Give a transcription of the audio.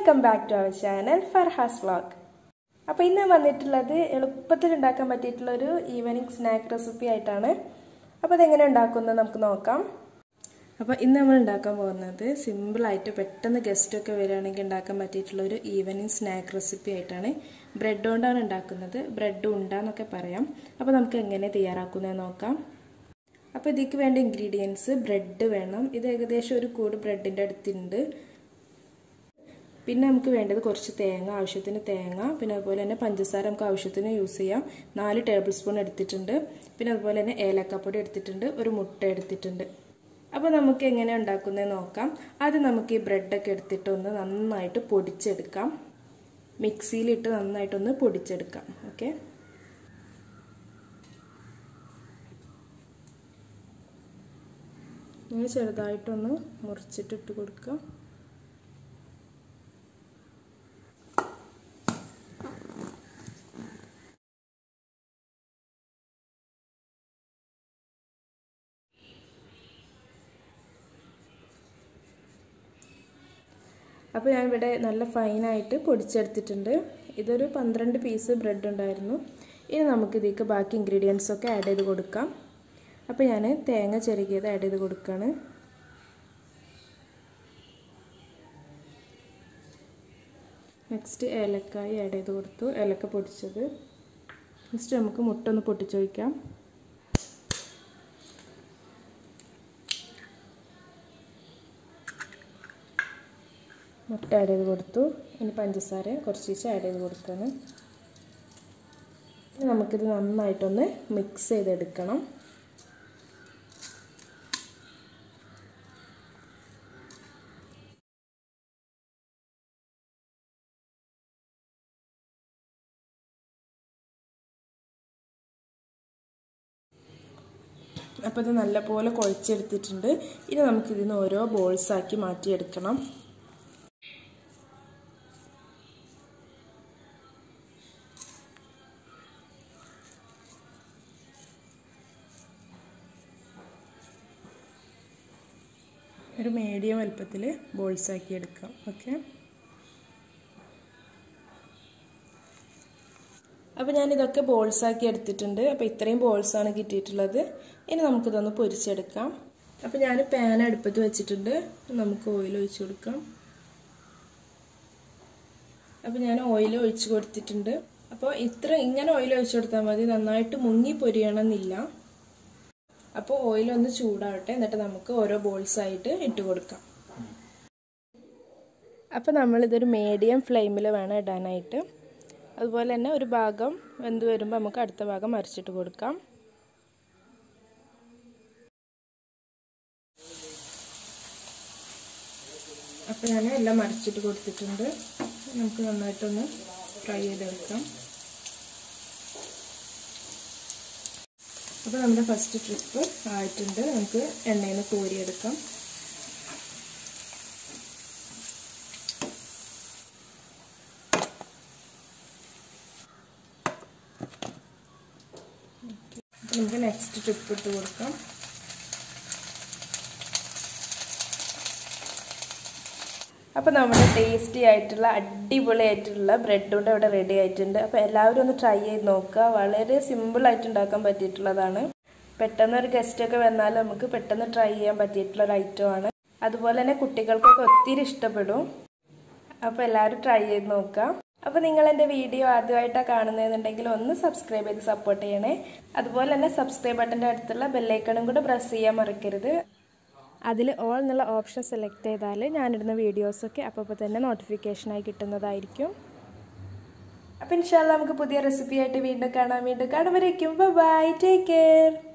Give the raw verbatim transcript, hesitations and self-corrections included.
Welcome back to our channel Farhas vlog. അപ്പോൾ ഇന്ന് വന്നിട്ടുള്ളത് എളുപ്പത്തിൽ ഉണ്ടാക്കാൻ പറ്റിയിട്ടുള്ള ഒരു ഈവനിങ് സ്നാക്ക് റെസിപ്പി ആയിട്ടാണ്. അപ്പോൾ അതെങ്ങനെ ഉണ്ടാക്കുന്നത് നമുക്ക് നോക്കാം. അപ്പോൾ ഇന്ന് നമ്മൾ ഉണ്ടാക്കാൻ പോകുന്നത് സിമ്പിളായിട്ട് പെട്ടെന്ന് ഗസ്റ്റൊക്കെ വരികയാണെങ്കിൽ ഉണ്ടാക്കാൻ പറ്റിയിട്ടുള്ള ഒരു ഈവനിങ് സ്നാക്ക് റെസിപ്പി ആയിട്ടാണ്. ബ്രെഡ് കൊണ്ടാണ് ഉണ്ടാക്കുന്നത്. ബ്രെഡ് ഉണ്ടാന്നൊക്കെ പറയാം. അപ്പോൾ നമുക്ക് എങ്ങനെ തയ്യാറാക്കുന്നത് നോക്കാം. അപ്പോൾ ഇതിലേക്ക് വേണ്ട ഇൻഗ്രീഡിയൻസ് ബ്രെഡ് വേണം. ഇത് ഏകദേശം ഒരു കൂട് ബ്രെഡിൻ്റെ അടുത്തുണ്ട്. പിന്നെ നമുക്ക് വേണ്ടത് കുറച്ച് തേങ്ങ, ആവശ്യത്തിന് തേങ്ങ, പിന്നെ അതുപോലെ തന്നെ പഞ്ചസാര നമുക്ക് ആവശ്യത്തിന് യൂസ് ചെയ്യാം. നാല് ടേബിൾ സ്പൂൺ എടുത്തിട്ടുണ്ട്. പിന്നെ അതുപോലെ തന്നെ ഏലക്കാപ്പൊടി എടുത്തിട്ടുണ്ട്, ഒരു മുട്ട എടുത്തിട്ടുണ്ട്. അപ്പോൾ നമുക്ക് എങ്ങനെ ഉണ്ടാക്കുന്നത് നോക്കാം. ആദ്യം നമുക്ക് ഈ ബ്രെഡൊക്കെ എടുത്തിട്ടൊന്ന് നന്നായിട്ട് പൊടിച്ചെടുക്കാം. മിക്സിയിലിട്ട് നന്നായിട്ടൊന്ന് പൊടിച്ചെടുക്കാം. ഓക്കെ, ഇങ്ങനെ ചെറുതായിട്ടൊന്ന് മുറിച്ചിട്ടിട്ട് കൊടുക്കാം. അപ്പോൾ ഞാനിവിടെ നല്ല ഫൈനായിട്ട് പൊടിച്ചെടുത്തിട്ടുണ്ട്. ഇതൊരു പന്ത്രണ്ട് പീസ് ബ്രെഡ് ഉണ്ടായിരുന്നു. ഇനി നമുക്ക് ഇതിലേക്ക് ബാക്കി ഇൻഗ്രീഡിയൻസൊക്കെ ആഡ് ചെയ്ത് കൊടുക്കാം. അപ്പോൾ ഞാൻ തേങ്ങ ചിരകിയത് ആഡ് ചെയ്ത് കൊടുക്കുകയാണ്. നെക്സ്റ്റ് ഏലക്കായി ആഡ് ചെയ്ത് കൊടുത്തു, ഏലക്ക പൊടിച്ചത്. നെക്സ്റ്റ് നമുക്ക് മുട്ട ഒന്ന് പൊട്ടിച്ച് വയ്ക്കാം. മുട്ട ആഡ് ചെയ്ത് കൊടുത്തു. ഇനി പഞ്ചസാര കുറച്ച് ആഡ് ചെയ്ത് കൊടുക്കണം. ഇനി നമുക്കിത് നന്നായിട്ടൊന്ന് മിക്സ് ചെയ്തെടുക്കണം. അപ്പോൾ ഇത് നല്ലപോലെ കുഴച്ചെടുത്തിട്ടുണ്ട്. ഇനി നമുക്കിതിന് ഓരോ ബോൾസാക്കി മാറ്റിയെടുക്കണം. ഒരു മീഡിയം വലുപ്പത്തിൽ ബോൾസാക്കി എടുക്കാം. ഓക്കെ, അപ്പോൾ ഞാനിതൊക്കെ ബോൾസാക്കി എടുത്തിട്ടുണ്ട്. അപ്പോൾ ഇത്രയും ബോൾസാണ് കിട്ടിയിട്ടുള്ളത്. ഇനി നമുക്കിതൊന്ന് പൊരിച്ചെടുക്കാം. അപ്പോൾ ഞാൻ പാൻ അടുപ്പത്ത് വെച്ചിട്ടുണ്ട്. നമുക്ക് ഓയിൽ ഒഴിച്ച് കൊടുക്കാം. അപ്പോൾ ഞാൻ ഓയിൽ ഒഴിച്ച് കൊടുത്തിട്ടുണ്ട്. അപ്പോൾ ഇത്ര ഇങ്ങനെ ഓയിൽ ഒഴിച്ച് കൊടുത്താൽ മതി, നന്നായിട്ട് മുങ്ങി പൊരിയണമെന്നില്ല. അപ്പോൾ ഓയിലൊന്ന് ചൂടാവട്ടെ, എന്നിട്ട് നമുക്ക് ഓരോ ബോൾസായിട്ട് ഇട്ട് കൊടുക്കാം. അപ്പോൾ നമ്മളിതൊരു മീഡിയം ഫ്ലെയിമിൽ വേണം ഇടാനായിട്ട്. അതുപോലെ തന്നെ ഒരു ഭാഗം വെന്ത് വരുമ്പോൾ നമുക്ക് അടുത്ത ഭാഗം മറിച്ചിട്ട് കൊടുക്കാം. അപ്പോൾ ഞാൻ എല്ലാം മറിച്ചിട്ട് കൊടുത്തിട്ടുണ്ട്. നമുക്ക് നന്നായിട്ടൊന്ന് ഫ്രൈ ചെയ്തെടുക്കാം. അപ്പോൾ നമ്മുടെ ഫസ്റ്റ് ട്രിപ്പ് ആയിട്ടുണ്ട്. നമുക്ക് എണ്ണയിൽ നിന്ന് കോരിയെടുക്കാം. നമുക്ക് നെക്സ്റ്റ് ട്രിപ്പ് ഇട്ട് കൊടുക്കാം. അപ്പോൾ നമ്മുടെ ടേസ്റ്റി ആയിട്ടുള്ള അടിപൊളി ആയിട്ടുള്ള ബ്രെഡ് കൊണ്ട് ഇവിടെ റെഡി ആയിട്ടുണ്ട്. അപ്പോൾ എല്ലാവരും ഒന്ന് ട്രൈ ചെയ്ത് നോക്കുക. വളരെ സിമ്പിളായിട്ട് ഉണ്ടാക്കാൻ പറ്റിയിട്ടുള്ളതാണ്. പെട്ടെന്ന് ഒരു ഗസ്റ്റൊക്കെ വന്നാൽ നമുക്ക് പെട്ടെന്ന് ട്രൈ ചെയ്യാൻ പറ്റിയിട്ടുള്ള ഒരു ഐറ്റമാണ്. അതുപോലെ തന്നെ കുട്ടികൾക്കൊക്കെ ഒത്തിരി ഇഷ്ടപ്പെടും. അപ്പോൾ എല്ലാവരും ട്രൈ ചെയ്ത് നോക്കുക. അപ്പോൾ നിങ്ങൾ എൻ്റെ വീഡിയോ ആദ്യമായിട്ടാണ് കാണുന്നതെന്നുണ്ടെങ്കിൽ ഒന്ന് സബ്സ്ക്രൈബ് ചെയ്ത് സപ്പോർട്ട് ചെയ്യണേ. അതുപോലെ തന്നെ സബ്സ്ക്രൈബ് ബട്ടൻ്റെ അടുത്തുള്ള ബെല്ലൈക്കണും കൂടെ പ്രസ് ചെയ്യാൻ മറക്കരുത്. അതിൽ ഓൾ എന്നുള്ള ഓപ്ഷൻ സെലക്ട് ചെയ്താൽ ഞാനിടുന്ന വീഡിയോസൊക്കെ അപ്പോൾ തന്നെ നോട്ടിഫിക്കേഷനായി കിട്ടുന്നതായിരിക്കും. അപ്പോൾ ഇൻഷാല്ലാ നമുക്ക് പുതിയ റെസിപ്പി ആയിട്ട് വീണ്ടും കാണാം. വീണ്ടും കാണുമ്പോഴേക്കും ബൈ, ടേക്ക് കെയർ.